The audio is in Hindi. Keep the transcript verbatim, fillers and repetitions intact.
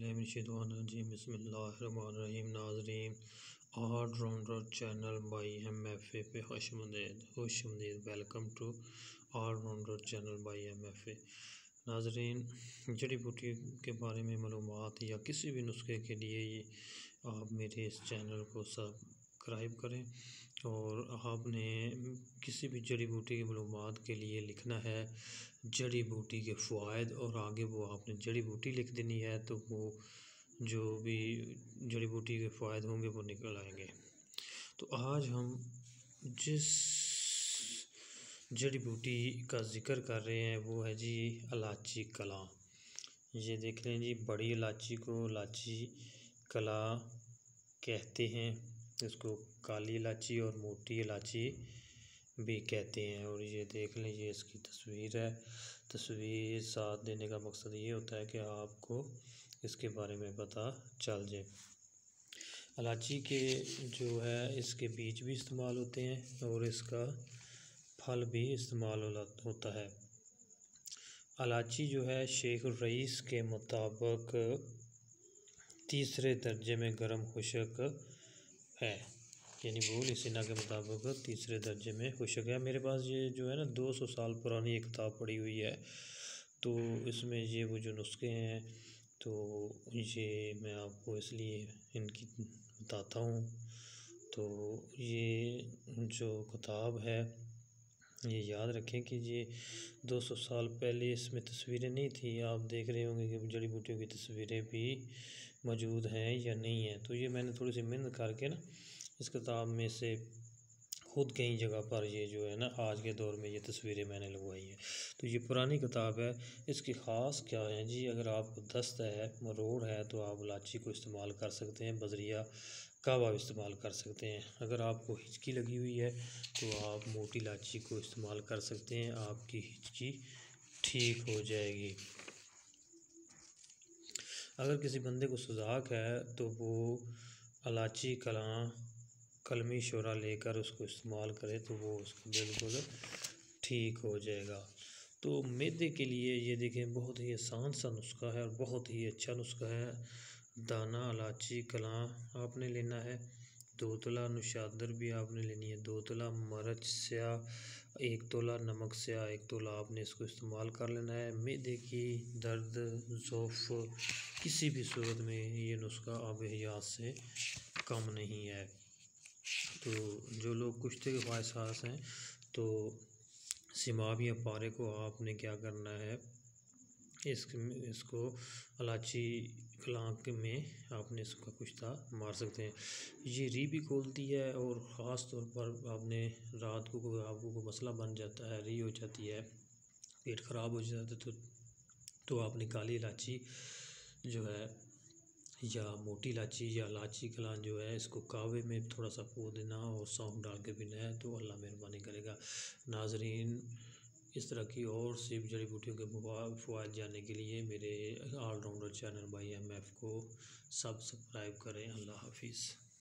औज़ुबिल्लाहिमिनश्शैतानिर्रजीम बिस्मिल्लाहिर्रहमानिर्रहीम। नाज़रीन, allrounder channel by M F A पे खुशमदीद खुशमदीद welcome to allrounder channel by M F A. नाज़रीन, जड़ी बूटी के बारे में मालूमात या किसी भी नुस्खे के लिए आप मेरे इस चैनल को सब्सक्राइब करें और आपने किसी भी जड़ी बूटी की मालूमात के लिए लिखना है जड़ी बूटी के फ़वाइद और आगे वो आपने जड़ी बूटी लिख देनी है, तो वो जो भी जड़ी बूटी के फ़वाइद होंगे वो निकल आएंगे। तो आज हम जिस जड़ी बूटी का ज़िक्र कर रहे हैं वो है जी इलायची कलां। ये देख लें जी, बड़ी इलायची को इलायची कलां कहते हैं, इसको काली इलायची और मोटी इलायची भी कहते हैं। और ये देख लें, ये इसकी तस्वीर है। तस्वीर साथ देने का मकसद ये होता है कि आपको इसके बारे में पता चल जाए। इलायची के जो है इसके बीज भी इस्तेमाल होते हैं और इसका फल भी इस्तेमाल होता है। इलायची जो है शेख रईस के मुताबिक तीसरे दर्जे में गर्म खुशक है, यानी बोल सिन्हा के मुताबिक तीसरे दर्जे में खुशक है। मेरे पास ये जो है ना दो सौ साल पुरानी एक किताब पड़ी हुई है, तो इसमें ये वो जो नुस्खे हैं तो ये मैं आपको इसलिए इनकी बताता हूँ। तो ये जो किताब है ये याद रखें कि ये दो सौ साल पहले इसमें तस्वीरें नहीं थी। आप देख रहे होंगे कि जड़ी बूटियों की तस्वीरें भी मौजूद हैं या नहीं हैं। तो ये मैंने थोड़ी सी मेहनत करके ना इस किताब में से खुद कई जगह पर ये जो है ना आज के दौर में ये तस्वीरें मैंने लगवाई हैं। तो ये पुरानी किताब है। इसकी ख़ास क्या है जी, अगर आपको दस्त है, मरोड़ है, तो आप इलायची को इस्तेमाल कर सकते हैं, बजरिया कावा इस्तेमाल कर सकते हैं। अगर आपको हिचकी लगी हुई है तो आप मोटी इलायची को इस्तेमाल कर सकते हैं, आपकी हिचकी ठीक हो जाएगी। अगर किसी बंदे को सुजाक है तो वो इलायची कलां कलमी शोरा लेकर उसको इस्तेमाल करे तो वो उसका बिल्कुल ठीक हो जाएगा। तो मैदे के लिए ये देखें बहुत ही आसान सा नुस्खा है और बहुत ही अच्छा नुस्खा है। दाना इलायची कलां आपने लेना है, दो तोला नुशादर भी आपने लेनी है, दो तोला मरच स्याह, एक तोला नमक स्याह, एक तोला आपने इसको इस्तेमाल कर लेना है। मैदे की दर्द ज़ोफ़ किसी भी सूरत में ये नुस्खा आब हयात से कम नहीं है। तो जो लोग कुश्ते के ख्वाहिशात हैं तो सिमाब या पारे को आपने क्या करना है, इस इसको इलायची कलां में आपने इसका कुश्ता मार सकते हैं। ये री भी खोलती है और ख़ास तौर पर आपने रात को कोई आपको कोई मसला बन जाता है, री हो जाती है, पेट ख़राब हो जाता है, तो तो आपने काली इलायची जो है या मोटी इलायची या इलायची कलां जो है इसको कावे में थोड़ा सा पुदीना और सौंफ डाल के पीना है तो अल्लाह मेहरबानी करेगा। नाज़रीन, इस तरह की और सी जड़ी बूटियों के फ़वाइद जानने के लिए मेरे allrounder channel by M F को सब्सक्राइब करें। अल्लाह हाफिज़।